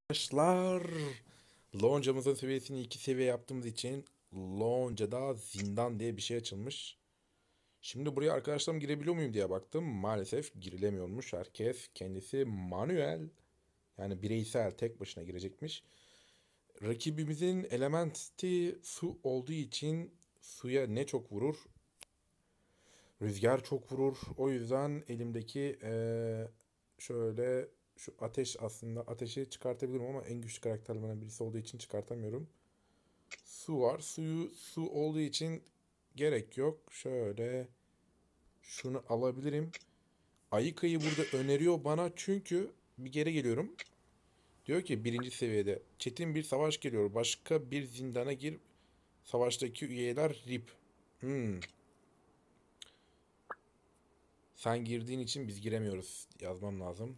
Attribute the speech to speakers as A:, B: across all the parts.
A: Arkadaşlar, loncamızın seviyesini 2 seviye yaptığımız için loncada zindan diye bir şey açılmış. Şimdi buraya arkadaşlarım girebiliyor muyum diye baktım. Maalesef girilemiyormuş. Herkes kendisi manuel, yani bireysel tek başına girecekmiş. Rakibimizin elementi su olduğu için suya ne çok vurur? Rüzgar çok vurur. O yüzden elimdeki şöyle şu ateş, aslında ateşi çıkartabilirim ama en güçlü karakterlerden birisi olduğu için çıkartamıyorum. Su var. Su olduğu için gerek yok. Şöyle şunu alabilirim. Ayıkayı burada öneriyor bana çünkü bir geri geliyorum. Diyor ki birinci seviyede çetin bir savaş geliyor. Başka bir zindana gir. Savaştaki üyeler RIP. Hmm. Sen girdiğin için biz giremiyoruz. Yazmam lazım.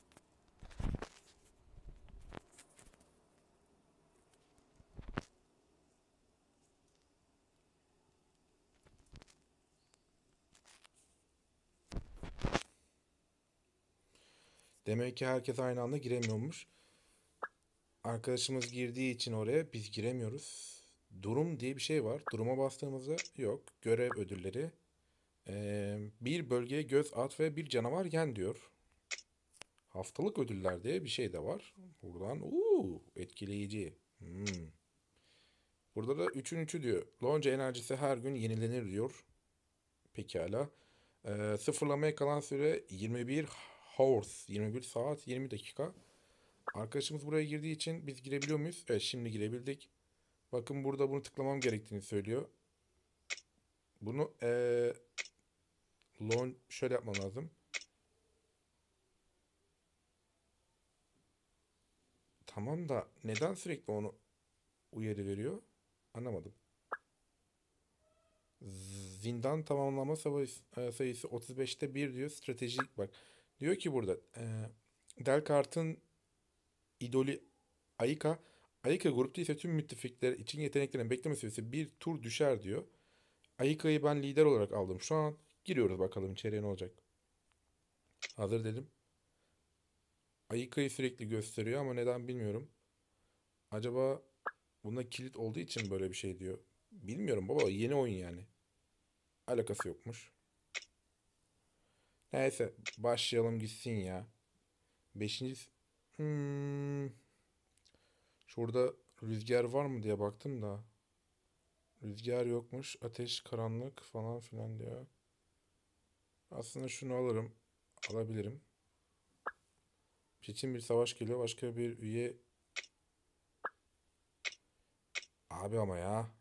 A: Demek ki herkes aynı anda giremiyormuş. Arkadaşımız girdiği için oraya biz giremiyoruz. Durum diye bir şey var. Duruma bastığımızda yok. Görev ödülleri. Bir bölgeye göz at ve bir canavar yen diyor. Haftalık ödüller diye bir şey de var. Buradan etkileyici. Burada da 3'ün 3'ü diyor. Lonca enerjisi her gün yenilenir diyor. Pekala. Sıfırlamaya kalan süre 21 hours. 21 saat 20 dakika. Arkadaşımız buraya girdiği için biz girebiliyor muyuz? Evet, şimdi girebildik. Bakın burada bunu tıklamam gerektiğini söylüyor. Bunu şöyle yapmam lazım. Tamam da neden sürekli onu uyarı veriyor? Anlamadım. Zindan tamamlama sayısı 35'te 1 diyor. Stratejik bak. Diyor ki burada Delkart'ın idolü Ayika. Ayika grupta ise tüm müttefikler için yeteneklerin bekleme süresi bir tur düşer diyor. Ayika'yı ben lider olarak aldım. Şu an giriyoruz bakalım içeriye ne olacak. Hazır dedim. Ayika'yı sürekli gösteriyor ama neden bilmiyorum. Acaba buna kilit olduğu için böyle bir şey diyor. Bilmiyorum baba, yeni oyun yani. Alakası yokmuş. Neyse başlayalım gitsin ya. Beşinci... Hmm, şurada rüzgar var mı diye baktım da. Rüzgar yokmuş. Ateş, karanlık falan filan diyor. Aslında şunu alırım. Alabilirim. Çetin bir savaş geliyor. Başka bir üye... Abi ama ya.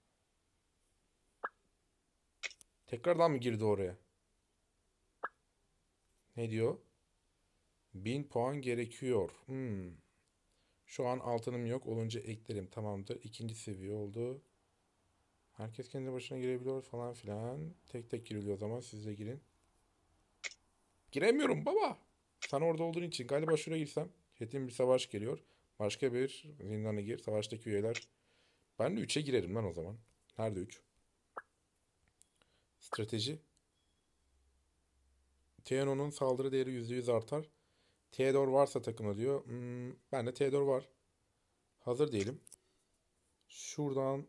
A: Tekrardan mı girdi oraya? Ne diyor? 1000 puan gerekiyor. Şu an altınım yok. Olunca eklerim. Tamamdır. İkinci seviye oldu. Herkes kendi başına girebiliyor falan filan. Tek tek giriliyor o zaman. Siz de girin. Giremiyorum baba. Sen orada olduğun için. Galiba şuraya girsem. Çetin bir savaş geliyor. Başka bir zindana gir. Savaştaki üyeler. Ben de 3'e girerim lan o zaman. Nerede 3? Strateji. Theon'un saldırı değeri %100 artar. Theodor varsa takımda diyor. Ben de Theodor var. Hazır diyelim. Şuradan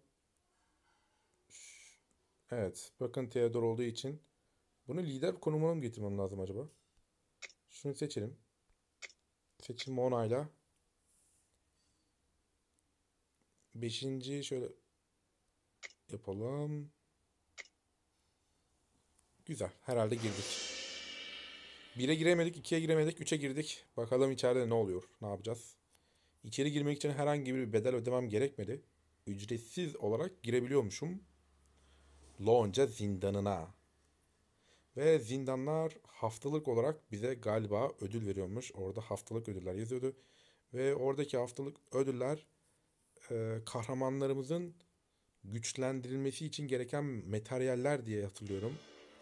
A: evet. Bakın Theodor olduğu için bunu lider konumuna mı getirmem lazım acaba? Şunu seçelim. Seçim onayla. Beşinci şöyle yapalım. Güzel. Herhalde girdik. 1'e giremedik, 2'ye giremedik, 3'e girdik. Bakalım içeride ne oluyor? Ne yapacağız? İçeri girmek için herhangi bir bedel ödemem gerekmedi. Ücretsiz olarak girebiliyormuşum. Lonca zindanına. Ve zindanlar haftalık olarak bize galiba ödül veriyormuş. Orada haftalık ödüller yazıyordu. Ve oradaki haftalık ödüller kahramanlarımızın güçlendirilmesi için gereken materyaller diye hatırlıyorum.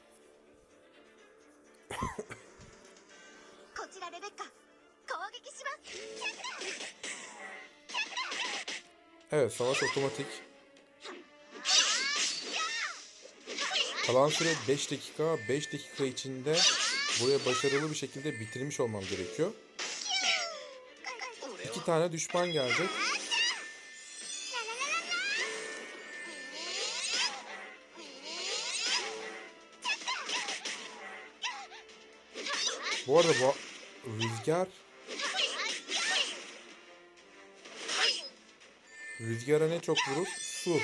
A: Evet, savaş otomatik. Kalan süre 5 dakika. 5 dakika içinde buraya başarılı bir şekilde bitirmiş olmam gerekiyor. 2 tane düşman gelecek. Bu arada bu rüzgar... Rüzgara ne çok vurur? Su.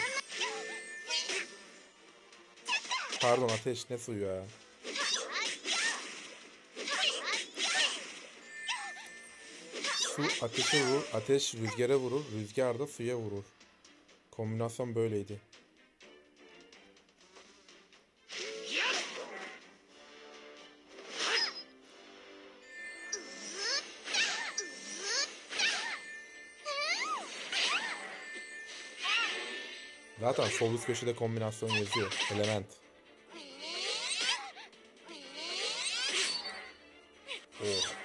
A: Pardon, ateş, ne suyu ya? Su ateşe vurur, ateş rüzgara vurur, rüzgar da suya vurur. Kombinasyon böyleydi. Zaten sol üst köşede kombinasyon yazıyor. Element. Oh.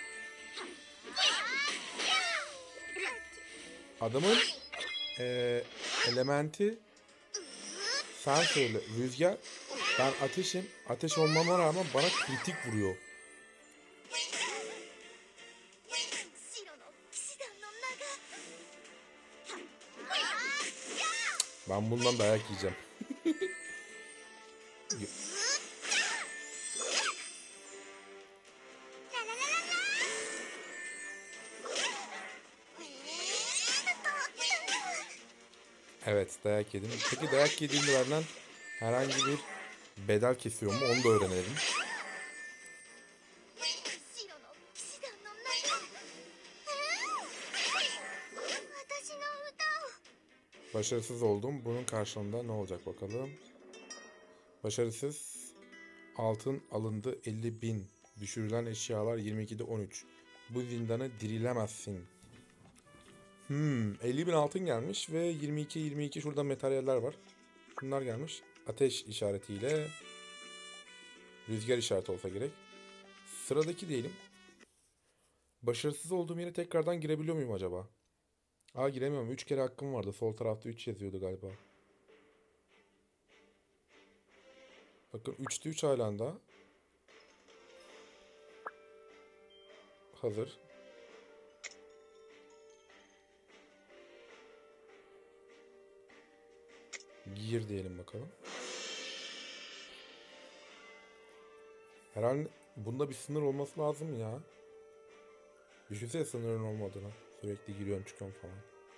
A: Adamın elementi sensörlü rüzgar. Ben ateşim. Ateş olmama rağmen bana kritik vuruyor. Ben bundan dayak yiyeceğim. Evet, dayak yedim. Peki dayak yediğimde benden herhangi bir bedel kesiyor mu? Onu da öğrenelim. Başarısız oldum. Bunun karşılığında ne olacak bakalım. Başarısız. Altın alındı 50.000. Düşürülen eşyalar 22'de 13. Bu zindanı dirilemezsin. 50.000 altın gelmiş ve 22 şurada materyaller var. Bunlar gelmiş. Ateş işaretiyle rüzgar işareti olsa gerek. Sıradaki diyelim. Başarısız olduğum yere tekrardan girebiliyor muyum acaba? Giremiyorum. 3 kere hakkım vardı. Sol tarafta 3 yazıyordu galiba. Bakın 3'te 3 halen daha. Hazır. Gir diyelim bakalım. Herhalde bunda bir sınır olması lazım ya. Düşünsene sınırın olmadığını. Sürekli giriyorum çıkıyorum falan.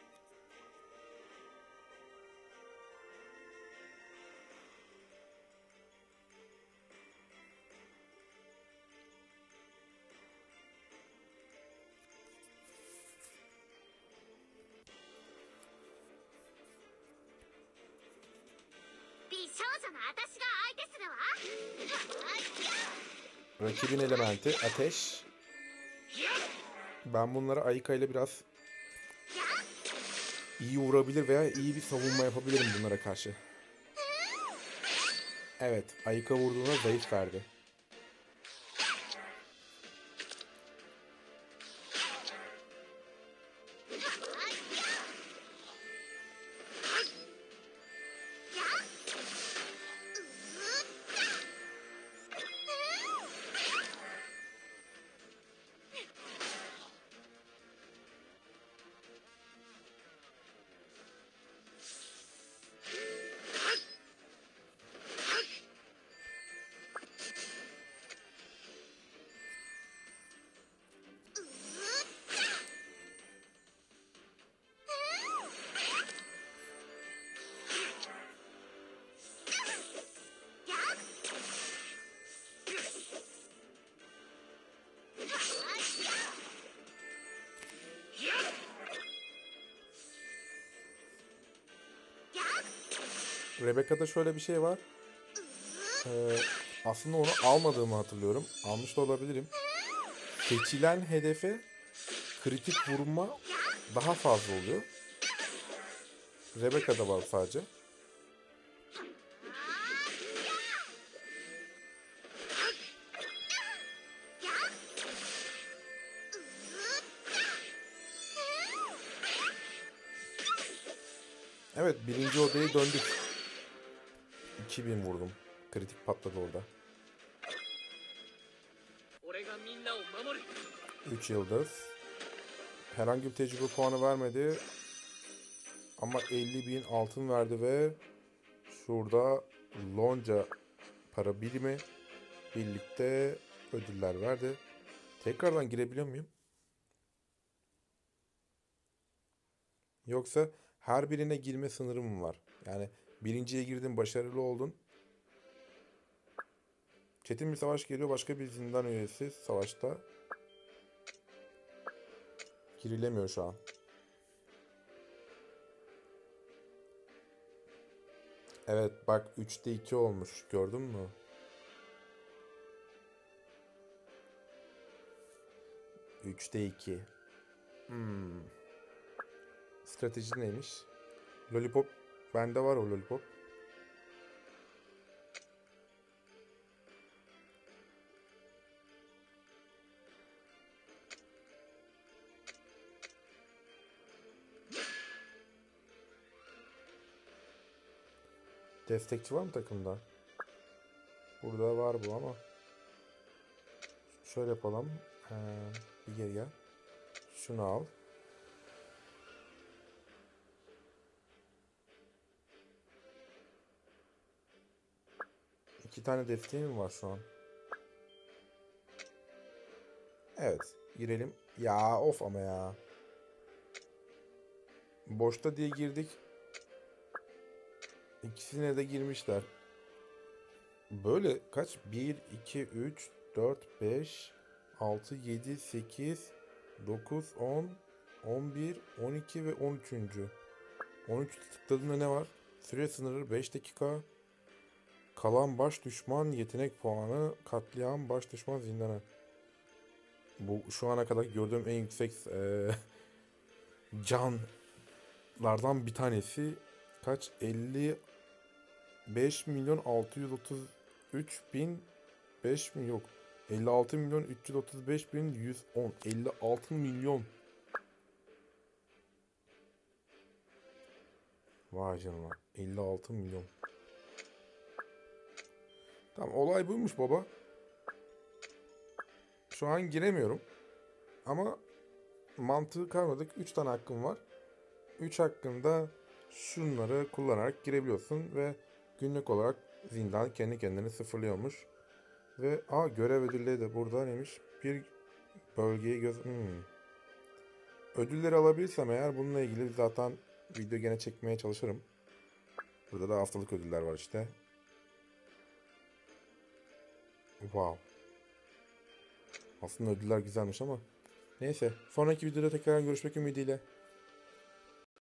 A: Rakibin elementi ateş. Ben bunlara Ayika ile biraz iyi vurabilir veya iyi bir savunma yapabilirim bunlara karşı. Evet, Ayika vurduğuna zayıf verdi. Rebecca'da şöyle bir şey var. Aslında onu almadığımı hatırlıyorum. Almış da olabilirim. Seçilen hedefe kritik vurma daha fazla oluyor. Rebecca'da var sadece. Evet, birinci odaya döndük. 2000 vurdum. Kritik patladı orada. 3 yıldız. Herhangi bir tecrübe puanı vermedi. Ama 50.000 altın verdi ve şurada lonca para birimi birlikte ödüller verdi. Tekrardan girebiliyor muyum? Yoksa her birine girme sınırı mı var? Yani birinciye girdin, başarılı oldun. Çetin bir savaş geliyor. Başka bir zindan üyesi savaşta. Girilemiyor şu an. Evet bak 3'te 2 olmuş. Gördün mü? 3'te 2. Hmm. Strateji neymiş? Lollipop. Bende var o lollipop. Destekçi var mı takımda? Burada var bu ama. Şöyle yapalım. Bir geri gel. Şunu al. İki tane desteğim var şu an. Evet. Girelim. Ya of ama ya. Boşta diye girdik. İkisine de girmişler. Böyle kaç? 1, 2, 3, 4, 5, 6, 7, 8, 9, 10, 11, 12 ve 13. 13 tıkladığında ne var? Süre sınırı 5 dakika. Kalan baş düşman yetenek puanı. Katliam baş düşman zindana. Bu şu ana kadar gördüğüm en yüksek canlardan bir tanesi. Kaç? 55 milyon 633 bin 5 mi yok. 56 milyon 335 bin 110. 56 milyon. Vay canına. 56 milyon. Tamam olay buymuş baba. Şu an giremiyorum. Ama mantığı kalmadık. 3 tane hakkım var. 3 hakkında şunları kullanarak girebiliyorsun ve günlük olarak zindan kendi kendini sıfırlıyormuş. Ve görev ödülleri de burada neymiş? Bir bölgeyi ödülleri alabilirsem eğer bununla ilgili zaten video gene çekmeye çalışırım. Burada da haftalık ödüller var işte. Wow. Aslında ödüller güzelmiş ama. Neyse. Sonraki videoda tekrar görüşmek ümidiyle.